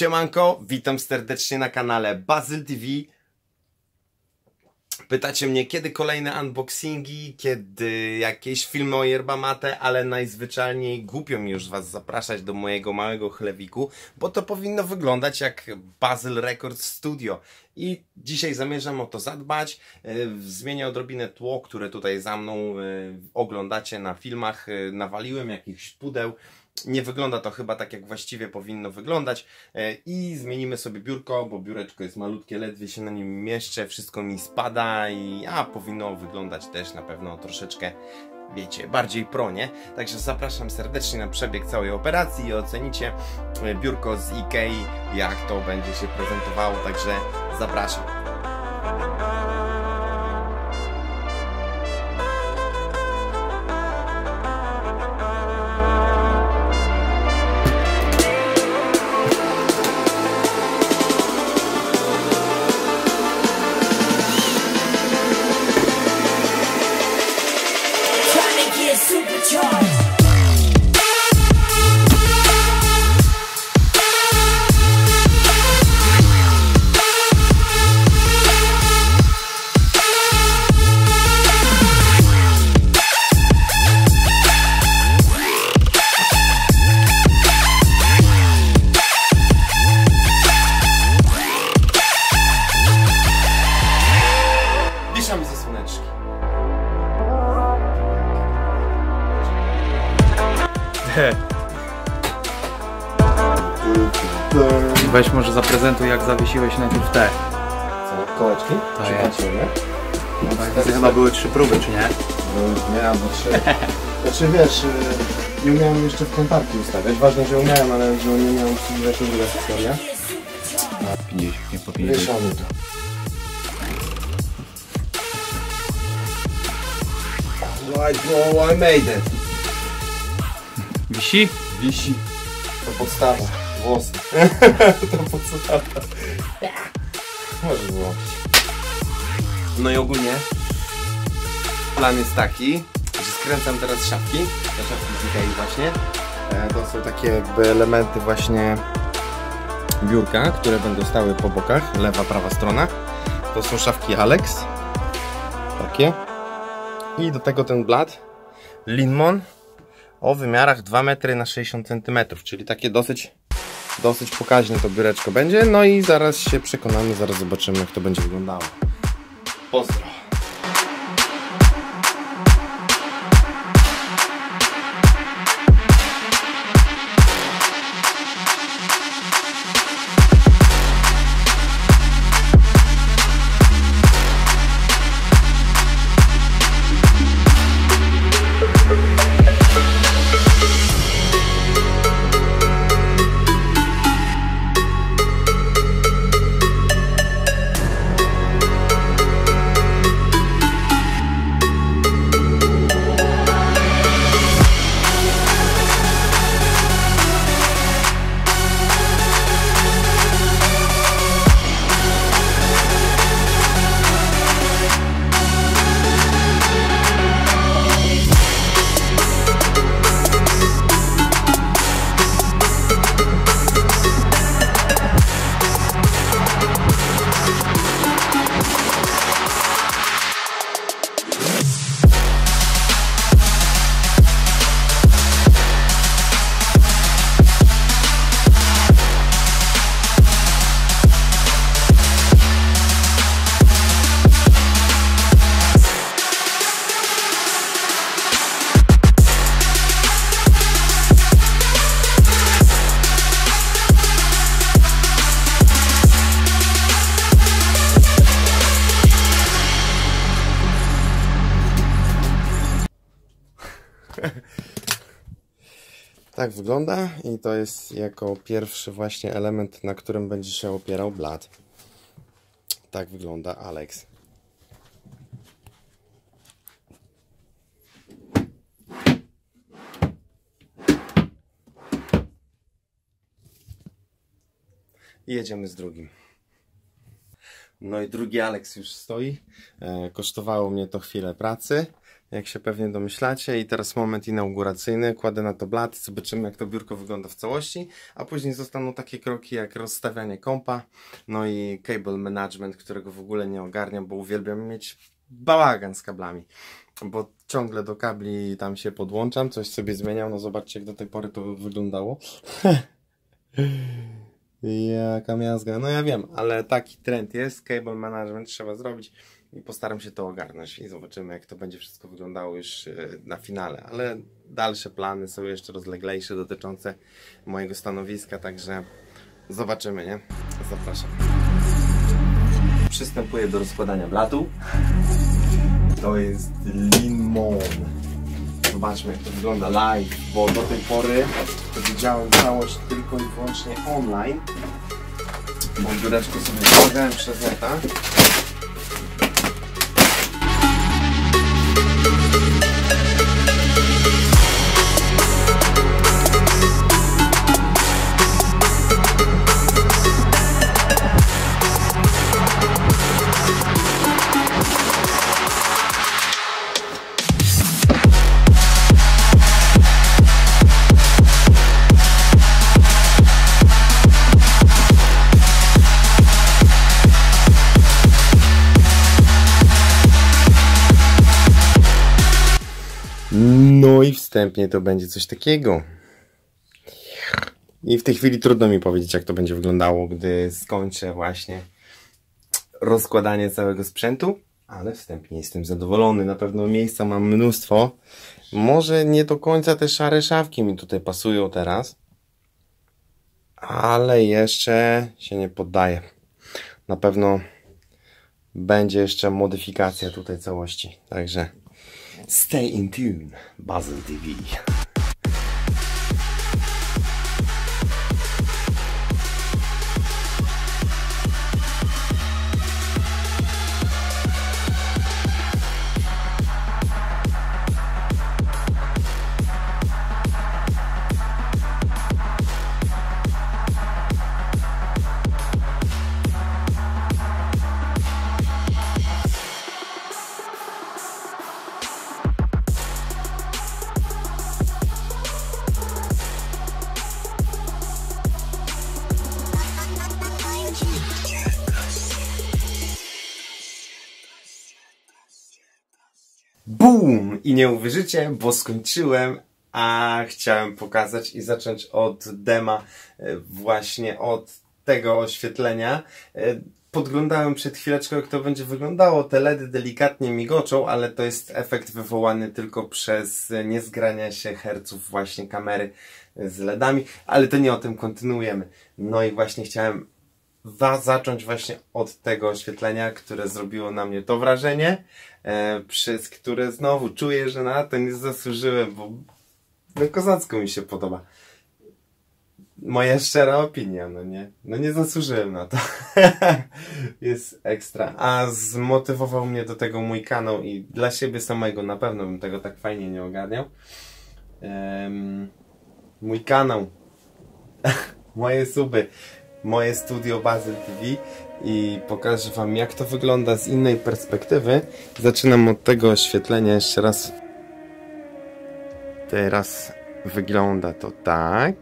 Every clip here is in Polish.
Siemanko, witam serdecznie na kanale Bazyl TV. Pytacie mnie, kiedy kolejne unboxingi, kiedy jakieś filmy o yerba mate, ale najzwyczajniej głupio mi już was zapraszać do mojego małego chlewiku, bo to powinno wyglądać jak Bazyl Records Studio. I dzisiaj zamierzam o to zadbać. Zmienię odrobinę tło, które tutaj za mną oglądacie na filmach. Nawaliłem jakichś pudeł. Nie wygląda to chyba tak, jak właściwie powinno wyglądać i zmienimy sobie biurko, bo biureczko jest malutkie, ledwie się na nim mieszczę, wszystko mi spada i powinno wyglądać też na pewno troszeczkę, wiecie, bardziej pro, nie? Także zapraszam serdecznie na przebieg całej operacji i ocenicie biurko z Ikei, jak to będzie się prezentowało, także zapraszam. Wiszamy ze słoneczki. Weź może zaprezentuj, jak zawiesiłeś najpierw te. Co? Kołeczki? To jest. No, chyba były 3 próby, czy nie? Nie, albo 3. Znaczy wiesz, nie umiałem jeszcze w kontakcie ustawiać. Ważne, że umiałem, ale że nie miałem obsługiwać, to druga historia. 50, nie po 50. Wieszamy to. I made it. Wisi? Wisi. To podstawa. Włosy. To podstawa. Może było. No i ogólnie plan jest taki, że skręcam teraz szafki. Te szafki z Ikei właśnie. To są takie jakby elementy właśnie biurka, które będą stały po bokach. Lewa, prawa strona. To są szafki Alex. Takie. I do tego ten blat Linmon o wymiarach 2 metry na 60 cm, czyli takie dosyć pokaźne to biureczko będzie. No i zaraz się przekonamy, zaraz zobaczymy, jak to będzie wyglądało. Pozdro! Tak wygląda i to jest jako pierwszy właśnie element, na którym będzie się opierał blat. Tak wygląda Alex. I jedziemy z drugim. No i drugi Alex już stoi. Kosztowało mnie to chwilę pracy, jak się pewnie domyślacie. I teraz moment inauguracyjny. Kładę na to blat, zobaczymy jak to biurko wygląda w całości. A później zostaną takie kroki jak rozstawianie kompa. No i cable management, którego w ogóle nie ogarniam, bo uwielbiam mieć bałagan z kablami. Bo ciągle do kabli tam się podłączam, coś sobie zmieniam. No zobaczcie jak do tej pory to wyglądało. Jaka miazga. No ja wiem, ale taki trend jest. Cable management trzeba zrobić i postaram się to ogarnąć i zobaczymy jak to będzie wszystko wyglądało już na finale. Ale dalsze plany są jeszcze rozleglejsze dotyczące mojego stanowiska, także zobaczymy, nie? Zapraszam. Przystępuję do rozkładania blatu. To jest Linmon. Zobaczmy jak to wygląda live, bo do tej pory to widziałem całość tylko i wyłącznie online. Bo biureczko sobie ściągałem przez neta. No i wstępnie to będzie coś takiego. I w tej chwili trudno mi powiedzieć jak to będzie wyglądało, gdy skończę właśnie rozkładanie całego sprzętu. Ale wstępnie jestem zadowolony, na pewno miejsca mam mnóstwo. Może nie do końca te szare szafki mi tutaj pasują teraz. Ale jeszcze się nie poddaję. Na pewno będzie jeszcze modyfikacja tutaj całości. Także stay in tune, Bazyl TV. BOOM! I nie uwierzycie, bo skończyłem, a chciałem pokazać i zacząć od dema, właśnie od tego oświetlenia. Podglądałem przed chwileczką, jak to będzie wyglądało. Te LEDy delikatnie migoczą, ale to jest efekt wywołany tylko przez niezgrania się herców właśnie kamery z LEDami, ale to nie o tym, kontynuujemy. No i właśnie chciałem zacząć właśnie od tego oświetlenia, które zrobiło na mnie to wrażenie, przez które znowu czuję, że na to nie zasłużyłem, bo kozacko mi się podoba. Moja szczera opinia, no nie? No nie zasłużyłem na to. Jest ekstra. A zmotywował mnie do tego mój kanał i dla siebie samego na pewno bym tego tak fajnie nie ogarniał. Mój kanał. Moje suby. Moje studio Bazyl TV i pokażę wam jak to wygląda z innej perspektywy. Zaczynam od tego oświetlenia jeszcze raz. Teraz wygląda to tak.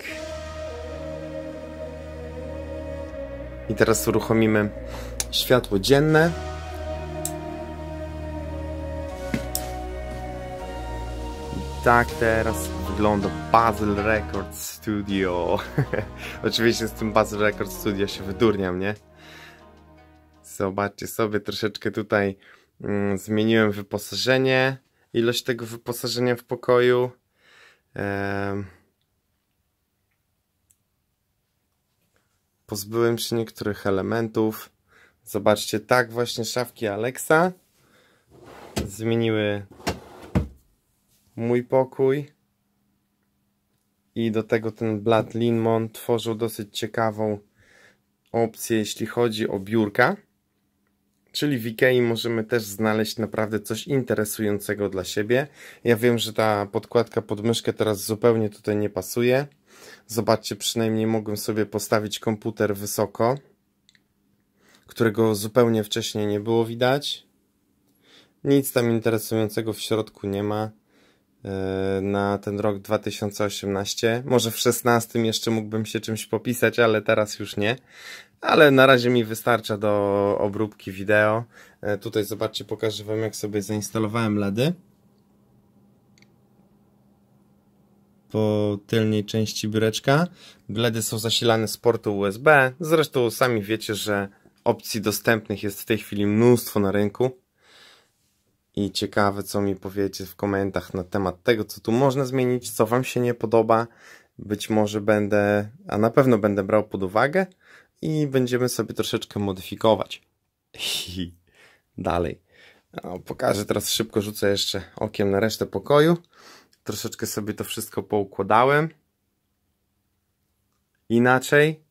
I teraz uruchomimy światło dzienne. I tak teraz wygląda Bazyl Record Studio. Oczywiście z tym Bazyl Record Studio się wydurniam, nie? Zobaczcie sobie, troszeczkę tutaj zmieniłem wyposażenie. Ilość tego wyposażenia w pokoju. Pozbyłem się niektórych elementów. Zobaczcie, tak właśnie szafki Alexa zmieniły mój pokój. I do tego ten blat Linmon tworzył dosyć ciekawą opcję, jeśli chodzi o biurka. Czyli w Ikei możemy też znaleźć naprawdę coś interesującego dla siebie. Ja wiem, że ta podkładka pod myszkę teraz zupełnie tutaj nie pasuje. Zobaczcie, przynajmniej mogłem sobie postawić komputer wysoko. którego zupełnie wcześniej nie było widać. Nic tam interesującego w środku nie ma na ten rok 2018. Może w 2016 jeszcze mógłbym się czymś popisać, ale teraz już nie. Ale na razie mi wystarcza do obróbki wideo. Tutaj zobaczcie, pokażę wam, jak sobie zainstalowałem LEDy. Po tylnej części biureczka. LEDy są zasilane z portu USB. Zresztą sami wiecie, że opcji dostępnych jest w tej chwili mnóstwo na rynku. I ciekawe, co mi powiecie w komentarzach na temat tego, co tu można zmienić, co wam się nie podoba. Być może będę, a na pewno będę brał pod uwagę i będziemy sobie troszeczkę modyfikować. I dalej. Pokażę teraz, szybko rzucę jeszcze okiem na resztę pokoju. Troszeczkę sobie to wszystko poukładałem. Inaczej.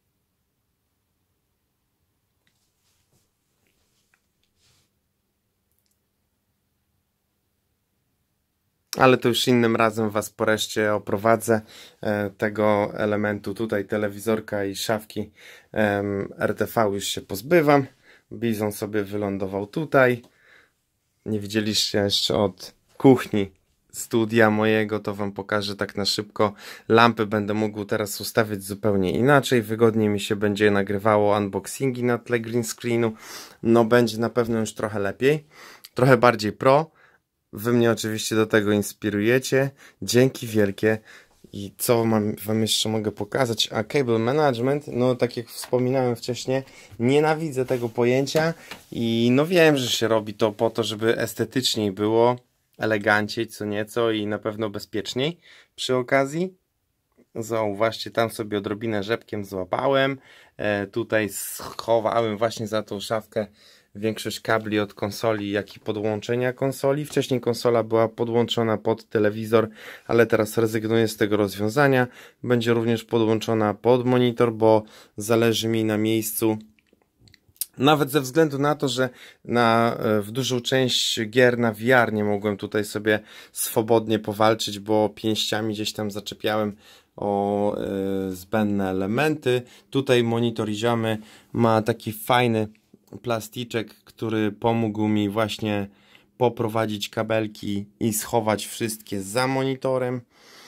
Ale to już innym razem was po reszcie oprowadzę tego elementu. Tutaj telewizorka i szafki RTV już się pozbywam. Bizon sobie wylądował tutaj. Nie widzieliście jeszcze od kuchni studia mojego, to wam pokażę tak na szybko. Lampy będę mógł teraz ustawić zupełnie inaczej. Wygodniej mi się będzie nagrywało unboxingi na tle green screenu. No będzie na pewno już trochę lepiej. Trochę bardziej pro. Wy mnie oczywiście do tego inspirujecie. Dzięki wielkie. I co wam jeszcze mogę pokazać? A cable management, no tak jak wspominałem wcześniej, nienawidzę tego pojęcia i no wiem, że się robi to po to, żeby estetycznie było, eleganciej co nieco i na pewno bezpieczniej przy okazji. Zauważcie, tam sobie odrobinę rzepkiem złapałem. Tutaj schowałem właśnie za tą szafkę większość kabli od konsoli, jak i podłączenia konsoli. Wcześniej konsola była podłączona pod telewizor, ale teraz rezygnuję z tego rozwiązania. Będzie również podłączona pod monitor, bo zależy mi na miejscu. Nawet ze względu na to, że w dużą część gier na VR nie mogłem tutaj sobie swobodnie powalczyć, bo pięściami gdzieś tam zaczepiałem o zbędne elementy. Tutaj monitor Izamy ma taki fajny plasticzek, który pomógł mi właśnie poprowadzić kabelki i schować wszystkie za monitorem.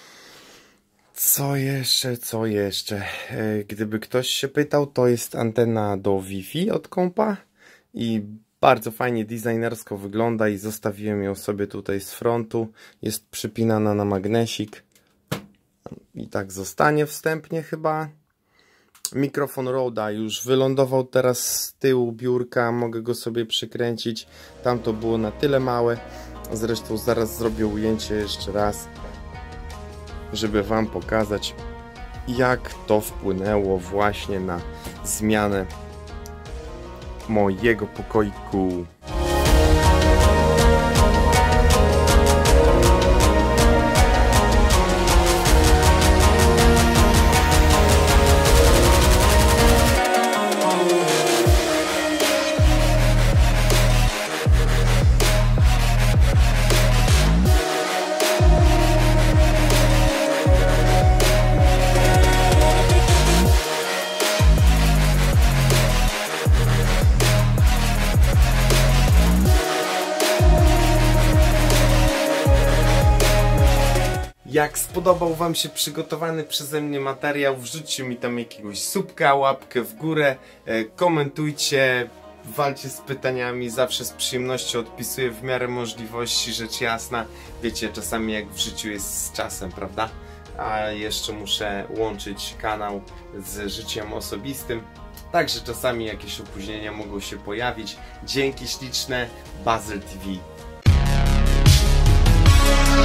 Co jeszcze? Gdyby ktoś się pytał, to jest antena do Wi-Fi od kompa i bardzo fajnie designersko wygląda i zostawiłem ją sobie tutaj z frontu. Jest przypinana na magnesik i tak zostanie wstępnie chyba. Mikrofon Rode'a już wylądował teraz z tyłu biurka, mogę go sobie przykręcić. Tam to było na tyle małe. Zresztą zaraz zrobię ujęcie jeszcze raz, żeby wam pokazać, jak to wpłynęło właśnie na zmianę mojego pokoiku. Jak spodobał wam się przygotowany przeze mnie materiał, wrzućcie mi tam jakiegoś subka, łapkę w górę, komentujcie, walcie z pytaniami, zawsze z przyjemnością odpisuję w miarę możliwości, rzecz jasna. Wiecie, czasami jak w życiu jest z czasem, prawda? A jeszcze muszę łączyć kanał z życiem osobistym, także czasami jakieś opóźnienia mogą się pojawić. Dzięki śliczne, Bazyl TV.